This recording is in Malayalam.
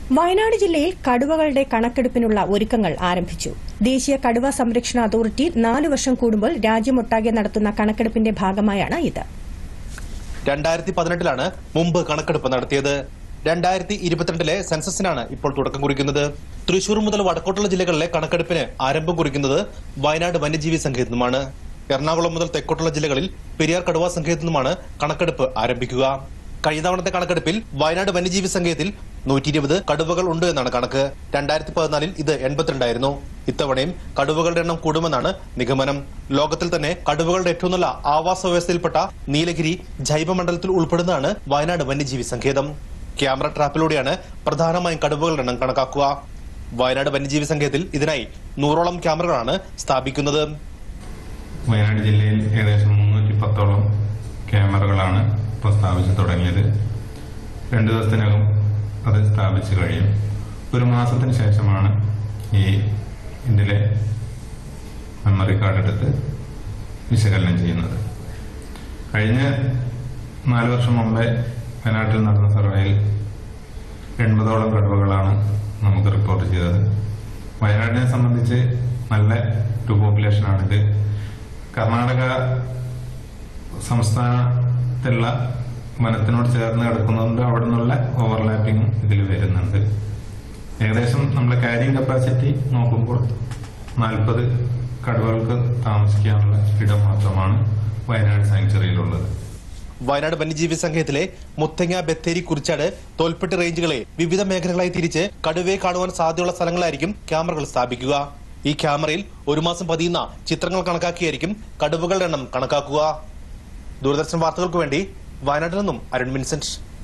വയനാട് ജില്ലയിൽ കടുവകളുടെ കണക്കെടുപ്പിനുള്ള ഒരുക്കങ്ങൾ ആരംഭിച്ചു. ദേശീയ കടുവ സംരക്ഷണ അതോറിറ്റി 4 വർഷം കൂടുമ്പോൾ രാജ്യമൊട്ടാകെ നടത്തുന്ന കണക്കെടുപ്പിന്റെ ഭാഗമായാണ് ഇത്. 2018 മുമ്പ് കണക്കെടുപ്പ് നടത്തിയത്. 2022 സെൻസസിനാണ് ഇപ്പോൾ തുടക്കം കുറിക്കുന്നത്. തൃശൂർ മുതൽ വടക്കോട്ടുള്ള ജില്ലകളിലെ കണക്കെടുപ്പിന് ആരംഭം കുറിക്കുന്നത് വയനാട് വന്യജീവി സങ്കേതത്തിൽ നിന്നുമാണ്. എറണാകുളം മുതൽ തെക്കോട്ടുള്ള ജില്ലകളിൽ പെരിയാർ കടുവാ സങ്കേതത്തിൽ നിന്നുമാണ് കണക്കെടുപ്പ് ആരംഭിക്കുക. കഴിഞ്ഞ തവണത്തെ കണക്കെടുപ്പിൽ വയനാട് വന്യജീവി സങ്കേതത്തിൽ 120 കടുവകൾ ഉണ്ട് എന്നാണ് കണക്ക്. 2014 ഇത് 82 ആയിരുന്നു. ഇത്തവണയും കടുവകളുടെ എണ്ണം കൂടുമെന്നാണ് നിഗമനം. ലോകത്തിൽ തന്നെ കടുവകളുടെ ഏറ്റവും നല്ല ആവാസ വ്യവസ്ഥയിൽപ്പെട്ട നീലഗിരി ജൈവമണ്ഡലത്തിൽ ഉൾപ്പെടുന്നതാണ് വയനാട് വന്യജീവി സങ്കേതം. ക്യാമറ ട്രാപ്പിലൂടെയാണ് പ്രധാനമായും കടുവകളുടെ എണ്ണം കണക്കാക്കുക. വയനാട് വന്യജീവി സങ്കേതത്തിൽ ഇതിനായി 100ഓളം ക്യാമറകളാണ് സ്ഥാപിക്കുന്നത്. വയനാട് ജില്ലയിൽ ഏകദേശം 310ഓളം ക്യാമറകളാണ് ഇപ്പോൾ സ്ഥാപിച്ചു തുടങ്ങിയത്. 2 ദിവസത്തിനകം അത് സ്ഥാപിച്ചു കഴിയും. 1 മാസത്തിന് ശേഷമാണ് ഇതിലെ മെമ്മറി കാർഡ് എടുത്ത് വിശകലനം ചെയ്യുന്നത്. കഴിഞ്ഞ 4 വർഷം മുമ്പേ വയനാട്ടിൽ നടന്ന സർവേയിൽ 80ഓളം കടുവകളാണ് നമുക്ക് റിപ്പോർട്ട് ചെയ്തത്. വയനാടിനെ സംബന്ധിച്ച് നല്ല ഒരു പോപ്പുലേഷനാണിത്. കർണാടക സംസ്ഥാനത്തുള്ള വനത്തിനോട് ചേർന്ന് കിടക്കുന്നതുകൊണ്ട് അവിടെ നിന്നുള്ള ഓവർലാപ്പിംഗും ഇതിൽ വരുന്നുണ്ട്. ഏകദേശം നമ്മുടെ ക്യാരിങ് കപ്പാസിറ്റി നോക്കുമ്പോൾ 40 കടുവകൾക്ക് താമസിക്കാനുള്ള ഇടം മാത്രമാണ് വയനാട് സാങ്ച്വറിയിലുള്ളത്. വയനാട് വന്യജീവി സങ്കേതത്തിലെ മുത്തങ്ങ, ബത്തേരി, കുറിച്ചാട്, തോൽപ്പെട്ടി റേഞ്ചുകളെ വിവിധ മേഖലകളായി തിരിച്ച് കടുവയെ കാണുവാൻ സാധ്യതയുള്ള സ്ഥലങ്ങളായിരിക്കും ക്യാമറകൾ സ്ഥാപിക്കുക. ഈ ക്യാമറയിൽ 1 മാസം പതിയുന്ന ചിത്രങ്ങൾ കണക്കാക്കിയായിരിക്കും കടുവകളുടെ എണ്ണം കണക്കാക്കുക. ദൂരദർശൻ വാർത്തകൾക്ക് വേണ്ടി വയനാട്ടിൽ നിന്നും അരുൺ വിൻസെന്റ്.